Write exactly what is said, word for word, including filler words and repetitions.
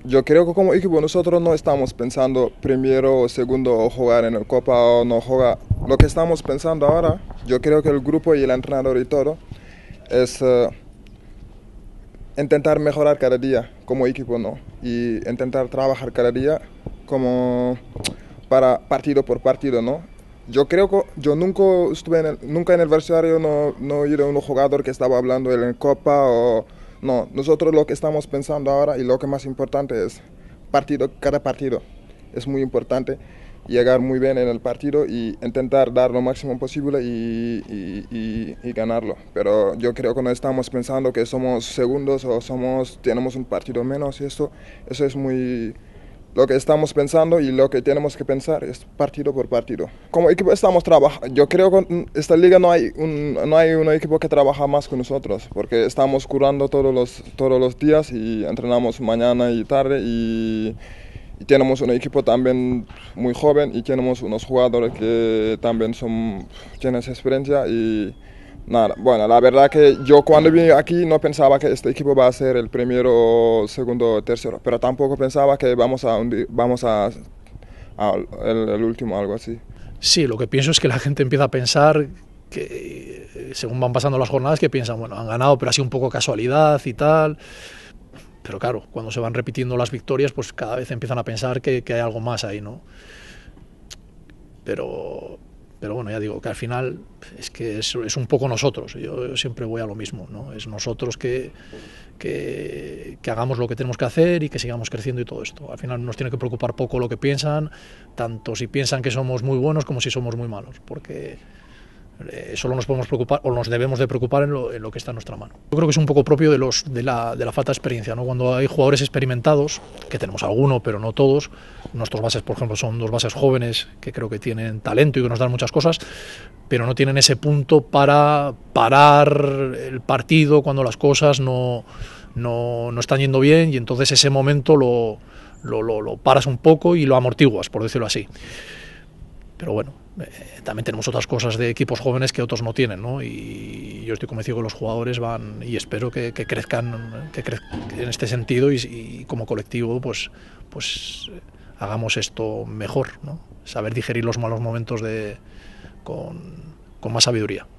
yo creo que como equipo nosotros no estamos pensando primero o segundo jugar en el Copa o no jugar. Lo que estamos pensando ahora, yo creo que el grupo y el entrenador y todo, es uh, intentar mejorar cada día como equipo, ¿no? Y intentar trabajar cada día como para partido por partido, ¿no? Yo creo que yo nunca estuve en el, nunca en el vestuario, no, no he ido a un jugador que estaba hablando en Copa o no. Nosotros lo que estamos pensando ahora y lo que más importante es partido, cada partido. Es muy importante llegar muy bien en el partido y intentar dar lo máximo posible y, y, y, y ganarlo. Pero yo creo que no estamos pensando que somos segundos o somos, tenemos un partido menos y eso, eso es muy... Lo que estamos pensando y lo que tenemos que pensar es partido por partido. Como equipo estamos trabajando. Yo creo que en esta liga no hay un no hay un equipo que trabaja más que nosotros, porque estamos curando todos los todos los días y entrenamos mañana y tarde y, y tenemos un equipo también muy joven y tenemos unos jugadores que también son tienen experiencia y nada, bueno, la verdad que yo cuando vine aquí no pensaba que este equipo va a ser el primero, segundo, tercero, pero tampoco pensaba que vamos a vamos a, a el, el último, algo así. Sí, lo que pienso es que la gente empieza a pensar que según van pasando las jornadas que piensan, bueno, han ganado, pero ha sido un poco casualidad y tal. Pero claro, cuando se van repitiendo las victorias, pues cada vez empiezan a pensar que, que hay algo más ahí, ¿no? Pero Pero bueno, ya digo que al final es que es, es un poco nosotros. Yo, yo siempre voy a lo mismo, ¿no? Es nosotros que, que, que hagamos lo que tenemos que hacer y que sigamos creciendo y todo esto. Al final nos tiene que preocupar poco lo que piensan, tanto si piensan que somos muy buenos como si somos muy malos, porque eh, solo nos podemos preocupar o nos debemos de preocupar en lo, en lo que está en nuestra mano. Yo creo que es un poco propio de, los, de, la, de la falta de experiencia, ¿no? Cuando hay jugadores experimentados, que tenemos alguno, pero no todos. Nuestros bases, por ejemplo, son dos bases jóvenes que creo que tienen talento y que nos dan muchas cosas, pero no tienen ese punto para parar el partido cuando las cosas no, no, no están yendo bien, y entonces ese momento lo, lo, lo, lo paras un poco y lo amortiguas, por decirlo así. Pero bueno, eh, también tenemos otras cosas de equipos jóvenes que otros no tienen, ¿no? Y yo estoy convencido que los jugadores van, y espero que, que crezcan que crezcan en este sentido, y, y como colectivo pues, pues hagamos esto mejor, ¿no? Saber digerir los malos momentos de, con, con más sabiduría.